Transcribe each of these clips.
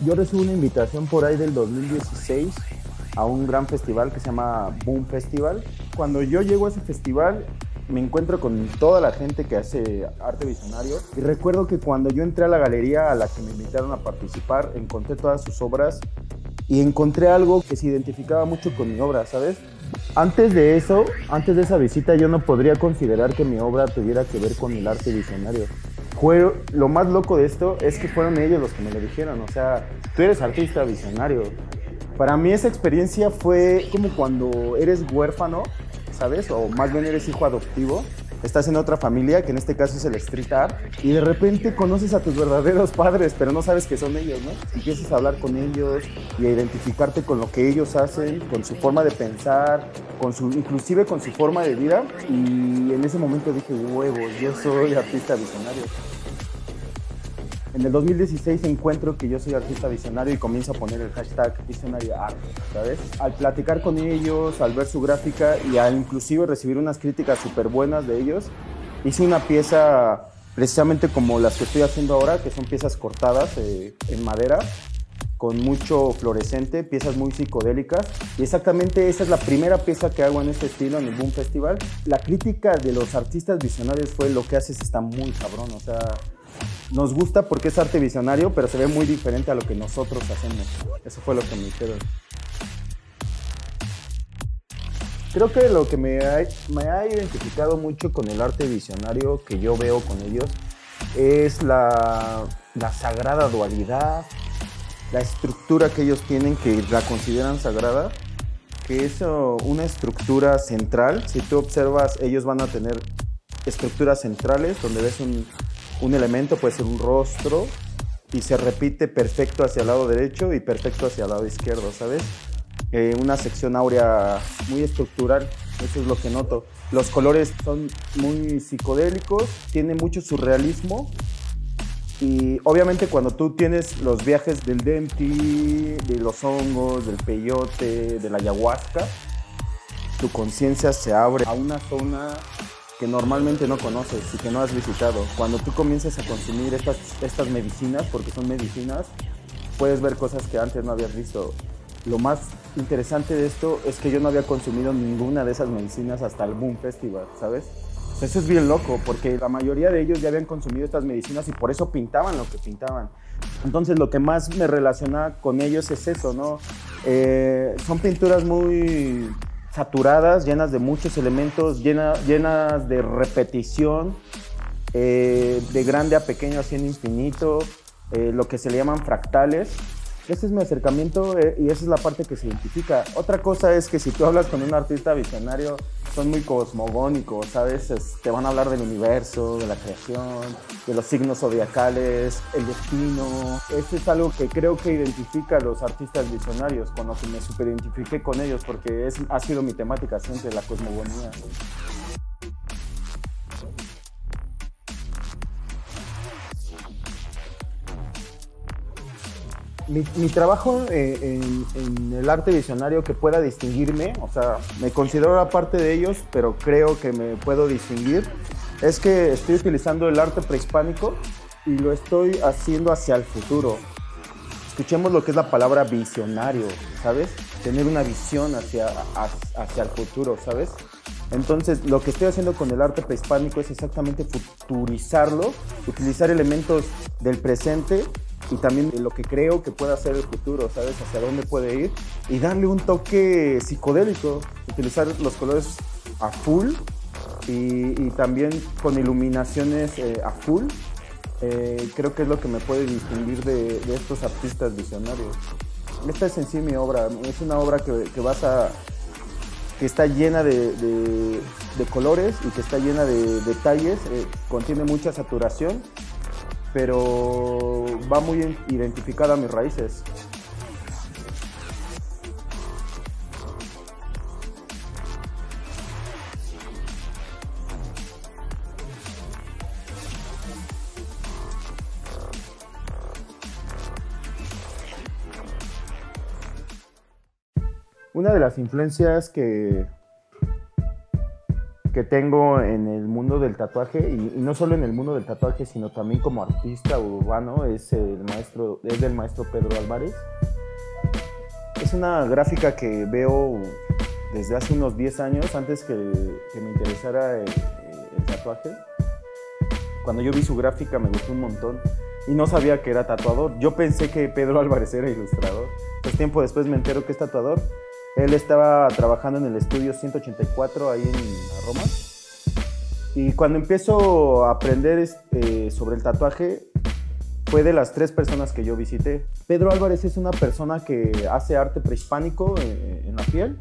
Yo recibo una invitación por ahí del 2016 a un gran festival que se llama Boom Festival. Cuando yo llego a ese festival me encuentro con toda la gente que hace arte visionario y recuerdo que cuando yo entré a la galería a la que me invitaron a participar, encontré todas sus obras y encontré algo que se identificaba mucho con mi obra, ¿sabes? Antes de eso, antes de esa visita, yo no podría considerar que mi obra tuviera que ver con el arte visionario. Lo más loco de esto es que fueron ellos los que me lo dijeron, o sea, tú eres artista visionario. Para mí esa experiencia fue como cuando eres huérfano, ¿sabes? O más bien eres hijo adoptivo. Estás en otra familia, que en este caso es el street art, y de repente conoces a tus verdaderos padres, pero no sabes que son ellos, ¿no? Empiezas a hablar con ellos y a identificarte con lo que ellos hacen, con su forma de pensar, inclusive con su forma de vida, y en ese momento dije, huevos, yo soy artista visionario. En el 2016 encuentro que yo soy artista visionario y comienzo a poner el hashtag Visionary Art, ¿sabes? Al platicar con ellos, al ver su gráfica y al inclusive recibir unas críticas súper buenas de ellos, hice una pieza precisamente como las que estoy haciendo ahora, que son piezas cortadas en madera, con mucho fluorescente, piezas muy psicodélicas. Y exactamente esa es la primera pieza que hago en este estilo en el Boom Festival. La crítica de los artistas visionarios fue: lo que haces está muy cabrón, o sea, nos gusta porque es arte visionario, pero se ve muy diferente a lo que nosotros hacemos. Eso fue lo que me dijeron. Creo que lo que me ha identificado mucho con el arte visionario que yo veo con ellos es la sagrada dualidad, la estructura que ellos tienen, que la consideran sagrada, que es una estructura central. Si tú observas, ellos van a tener estructuras centrales donde ves un elemento, puede ser un rostro, y se repite perfecto hacia el lado derecho y perfecto hacia el lado izquierdo, ¿sabes? Una sección áurea muy estructural, eso es lo que noto. Los colores son muy psicodélicos, tiene mucho surrealismo, y obviamente cuando tú tienes los viajes del DMT, de los hongos, del peyote, de la ayahuasca, tu conciencia se abre a una zona que normalmente no conoces y que no has visitado. Cuando tú comienzas a consumir estas medicinas, porque son medicinas, puedes ver cosas que antes no habías visto. Lo más interesante de esto es que yo no había consumido ninguna de esas medicinas hasta el Boom Festival, ¿sabes? Eso es bien loco, porque la mayoría de ellos ya habían consumido estas medicinas y por eso pintaban lo que pintaban. Entonces lo que más me relaciona con ellos es eso, ¿no? Son pinturas muy saturadas, llenas de muchos elementos, llenas de repetición, de grande a pequeño hacia infinito, lo que se le llaman fractales. Ese es mi acercamiento y esa es la parte que se identifica. Otra cosa es que si tú hablas con un artista visionario, son muy cosmogónicos, ¿sabes? Te van a hablar del universo, de la creación, de los signos zodiacales, el destino. Eso es algo que creo que identifica a los artistas visionarios, con lo que me superidentifiqué con ellos, porque ha sido mi temática siempre, la cosmogonía. Mi trabajo en el arte visionario que pueda distinguirme, o sea, me considero aparte de ellos, pero creo que me puedo distinguir, es que estoy utilizando el arte prehispánico y lo estoy haciendo hacia el futuro. Escuchemos lo que es la palabra visionario, ¿sabes? Tener una visión hacia el futuro, ¿sabes? Entonces, lo que estoy haciendo con el arte prehispánico es exactamente futurizarlo, utilizar elementos del presente y también de lo que creo que pueda ser el futuro, ¿sabes? Hacia dónde puede ir y darle un toque psicodélico, utilizar los colores a full y también con iluminaciones a full. Creo que es lo que me puede distinguir de estos artistas visionarios. Esta es en sí mi obra, es una obra que está llena de colores y que está llena de detalles, contiene mucha saturación, pero va muy identificada a mis raíces. Una de las influencias que que tengo en el mundo del tatuaje, y no solo en el mundo del tatuaje, sino también como artista urbano, es del maestro Pedro Álvarez. Es una gráfica que veo desde hace unos 10 años, antes que me interesara el tatuaje. Cuando yo vi su gráfica me gustó un montón y no sabía que era tatuador. Yo pensé que Pedro Álvarez era ilustrador. Pues tiempo después me entero que es tatuador. Él estaba trabajando en el estudio 184 ahí en Roma. Y cuando empiezo a aprender sobre el tatuaje, fue de las 3 personas que yo visité. Pedro Álvarez es una persona que hace arte prehispánico en la piel,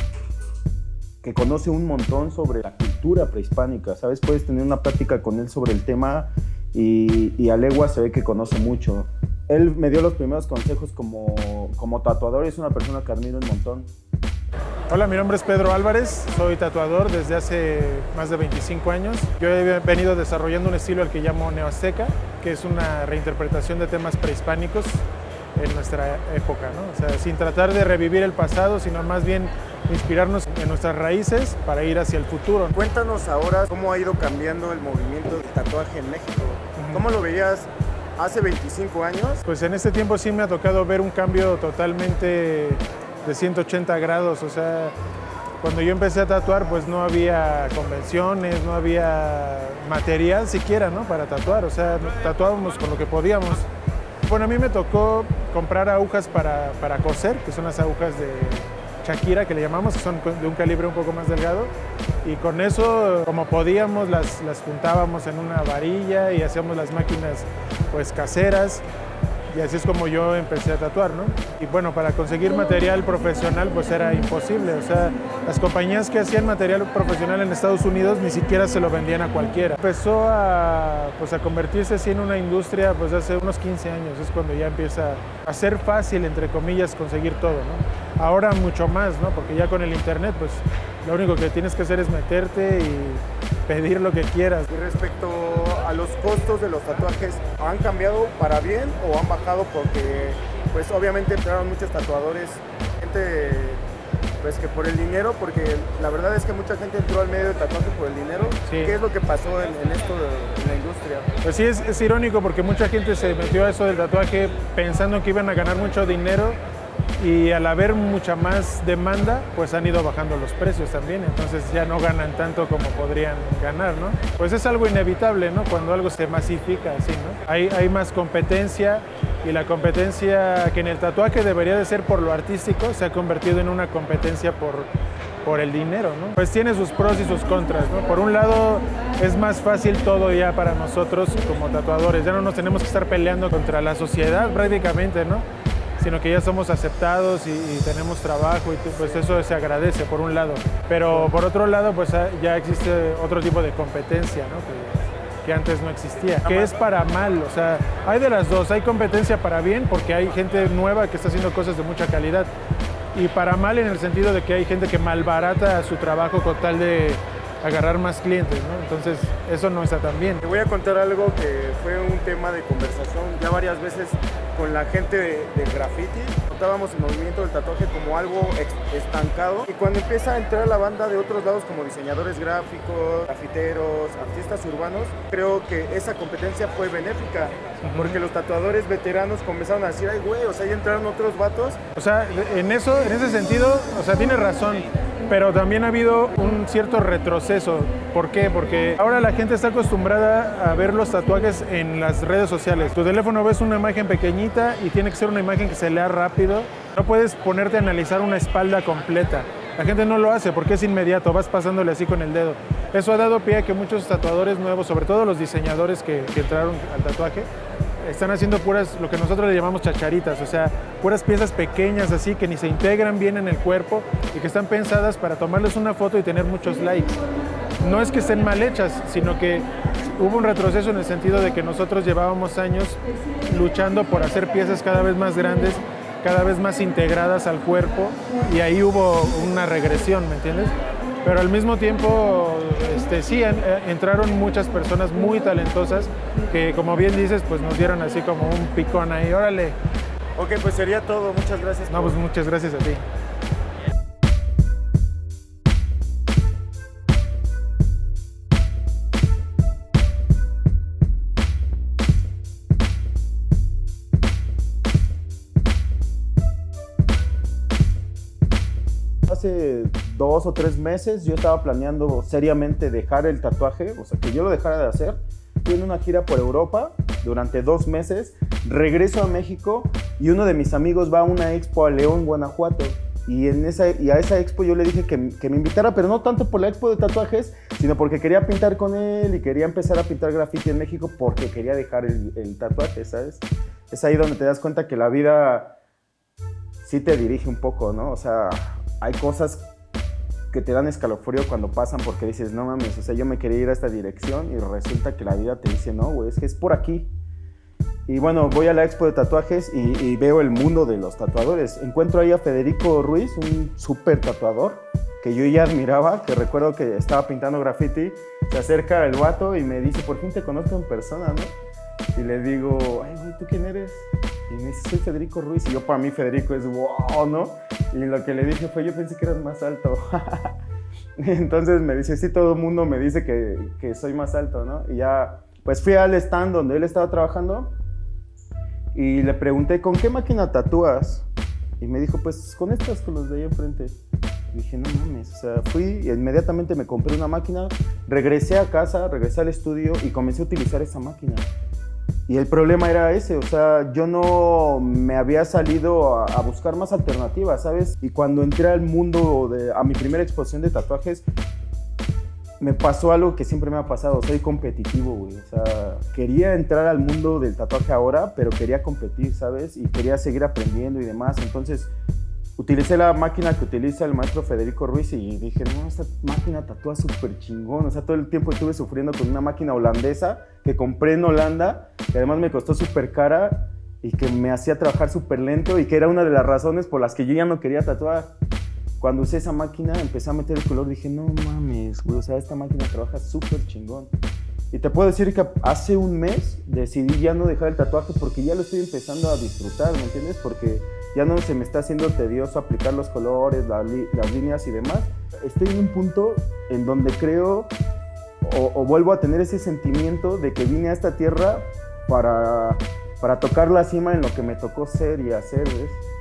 que conoce un montón sobre la cultura prehispánica, ¿sabes? Puedes tener una plática con él sobre el tema y a legua se ve que conoce mucho. Él me dio los primeros consejos como tatuador y es una persona que admiro un montón. Hola, mi nombre es Pedro Álvarez, soy tatuador desde hace más de 25 años. Yo he venido desarrollando un estilo al que llamo neoazteca, que es una reinterpretación de temas prehispánicos en nuestra época, ¿no? O sea, sin tratar de revivir el pasado, sino más bien inspirarnos en nuestras raíces para ir hacia el futuro. Cuéntanos ahora cómo ha ido cambiando el movimiento del tatuaje en México. ¿Cómo lo veías hace 25 años? Pues en este tiempo sí me ha tocado ver un cambio totalmente de 180 grados, o sea, cuando yo empecé a tatuar pues no había convenciones, no había material siquiera, ¿no?, para tatuar, o sea, tatuábamos con lo que podíamos. Bueno, a mí me tocó comprar agujas para coser, que son las agujas de Shakira, que le llamamos, que son de un calibre un poco más delgado, y con eso, como podíamos, las juntábamos en una varilla y hacíamos las máquinas pues caseras. Y así es como yo empecé a tatuar, ¿no? Y bueno, para conseguir material profesional pues era imposible, o sea, las compañías que hacían material profesional en Estados Unidos ni siquiera se lo vendían a cualquiera. Empezó a convertirse así en una industria pues hace unos 15 años, es cuando ya empieza a ser fácil, entre comillas, conseguir todo, ¿no? Ahora mucho más, ¿no? Porque ya con el internet pues lo único que tienes que hacer es meterte y pedir lo que quieras. Y respecto a los costos de los tatuajes, ¿han cambiado para bien o han bajado? Porque pues obviamente entraron muchos tatuadores, gente pues que por el dinero, porque la verdad es que mucha gente entró al medio del tatuaje por el dinero. Sí. ¿Qué es lo que pasó en esto en la industria? Pues sí, es irónico porque mucha gente se metió a eso del tatuaje pensando que iban a ganar mucho dinero, y al haber mucha más demanda, pues han ido bajando los precios también, entonces ya no ganan tanto como podrían ganar, ¿no? Pues es algo inevitable, ¿no? Cuando algo se masifica así, ¿no? Hay más competencia, y la competencia que en el tatuaje debería de ser por lo artístico se ha convertido en una competencia por el dinero, ¿no? Pues tiene sus pros y sus contras, ¿no? Por un lado es más fácil todo ya para nosotros como tatuadores, ya no nos tenemos que estar peleando contra la sociedad prácticamente, ¿no?, sino que ya somos aceptados y tenemos trabajo, y pues eso se agradece por un lado. Pero por otro lado pues ya existe otro tipo de competencia, ¿no?, que antes no existía, que es para mal, o sea, hay de las dos, hay competencia para bien porque hay gente nueva que está haciendo cosas de mucha calidad, y para mal en el sentido de que hay gente que malbarata su trabajo con tal de agarrar más clientes, ¿no? Entonces eso no está tan bien. Te voy a contar algo que fue un tema de conversación ya varias veces con la gente del graffiti. Notábamos el movimiento del tatuaje como algo estancado, y cuando empieza a entrar la banda de otros lados como diseñadores gráficos, grafiteros, artistas urbanos, creo que esa competencia fue benéfica, porque los tatuadores veteranos comenzaron a decir, ay güey, o sea, ya entraron otros vatos. O sea, en ese sentido, o sea, tienes razón, pero también ha habido un cierto retroceso. ¿Por qué? Porque ahora la gente está acostumbrada a ver los tatuajes en las redes sociales. Tu teléfono ves una imagen pequeñita y tiene que ser una imagen que se lea rápido. No puedes ponerte a analizar una espalda completa. La gente no lo hace porque es inmediato, vas pasándole así con el dedo. Eso ha dado pie a que muchos tatuadores nuevos, sobre todo los diseñadores que entraron al tatuaje, están haciendo puras, lo que nosotros le llamamos chacharitas, o sea, puras piezas pequeñas así que ni se integran bien en el cuerpo y que están pensadas para tomarles una foto y tener muchos likes. No es que estén mal hechas, sino que hubo un retroceso en el sentido de que nosotros llevábamos años luchando por hacer piezas cada vez más grandes, cada vez más integradas al cuerpo, y ahí hubo una regresión, ¿me entiendes? Pero al mismo tiempo, sí, entraron muchas personas muy talentosas que, como bien dices, pues nos dieron así como un picón ahí, órale. Ok, pues sería todo, muchas gracias. No, pues muchas gracias a ti. hace 2 o 3 meses yo estaba planeando seriamente dejar el tatuaje, o sea, que yo lo dejara de hacer. Fui en una gira por Europa durante 2 meses, regreso a México y uno de mis amigos va a una expo a León, Guanajuato. Y a esa expo yo le dije que me invitara, pero no tanto por la expo de tatuajes, sino porque quería pintar con él y quería empezar a pintar graffiti en México porque quería dejar el tatuaje, ¿sabes? Es ahí donde te das cuenta que la vida sí te dirige un poco, ¿no? O sea, hay cosas que te dan escalofrío cuando pasan porque dices, no mames, o sea, yo me quería ir a esta dirección y resulta que la vida te dice, no, güey, es que es por aquí. Y bueno, voy a la expo de tatuajes y veo el mundo de los tatuadores. Encuentro ahí a Federico Ruiz, un súper tatuador que yo ya admiraba, que recuerdo que estaba pintando graffiti. Se acerca el vato y me dice, por fin te conozco en persona, ¿no? Y le digo, ay, güey, ¿tú quién eres? Y me dice, soy Federico Ruiz. Y yo, para mí, Federico es wow, ¿no? Y lo que le dije fue, yo pensé que eras más alto. Y entonces me dice, sí, todo el mundo me dice que soy más alto, ¿no? Y ya, pues fui al stand donde él estaba trabajando y le pregunté, ¿con qué máquina tatúas? Y me dijo, pues con estas, con los de ahí enfrente. Y dije, no mames, o sea, fui y inmediatamente me compré una máquina, regresé a casa, regresé al estudio y comencé a utilizar esa máquina. Y el problema era ese, o sea, yo no me había salido a buscar más alternativas, ¿sabes? Y cuando entré al mundo, a mi primera exposición de tatuajes, me pasó algo que siempre me ha pasado, soy competitivo, güey. O sea, quería entrar al mundo del tatuaje ahora, pero quería competir, ¿sabes? Y quería seguir aprendiendo y demás. Entonces, utilicé la máquina que utiliza el maestro Federico Ruiz y dije, no, esta máquina tatúa súper chingón. O sea, todo el tiempo estuve sufriendo con una máquina holandesa que compré en Holanda, que además me costó súper cara y que me hacía trabajar súper lento y que era una de las razones por las que yo ya no quería tatuar. Cuando usé esa máquina, empecé a meter el color, dije, no mames, güey, o sea, esta máquina trabaja súper chingón. Y te puedo decir que hace un mes decidí ya no dejar el tatuaje porque ya lo estoy empezando a disfrutar, ¿me entiendes? Porque ya no se me está haciendo tedioso aplicar los colores, las líneas y demás. Estoy en un punto en donde creo o vuelvo a tener ese sentimiento de que vine a esta tierra para tocar la cima en lo que me tocó ser y hacer, ¿ves?